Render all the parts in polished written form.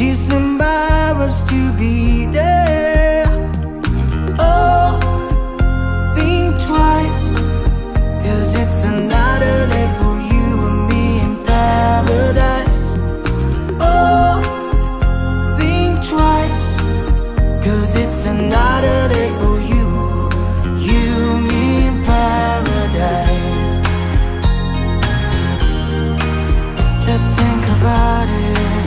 She's embarrassed to be there. Oh, think twice, 'cause it's another day for you and me in paradise. Oh, think twice, 'cause it's another day for you, you and me in paradise. Just think about it.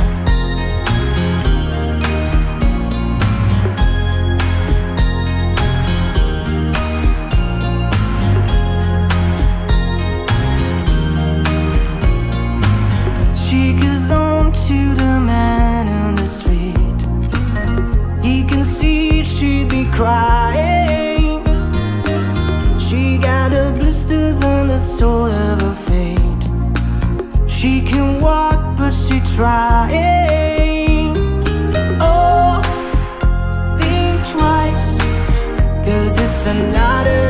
She goes on to the man on the street. He can see she'd be crying. She got the blisters on the sole of her feet. She can walk but she trying. Oh, think twice, 'cause it's another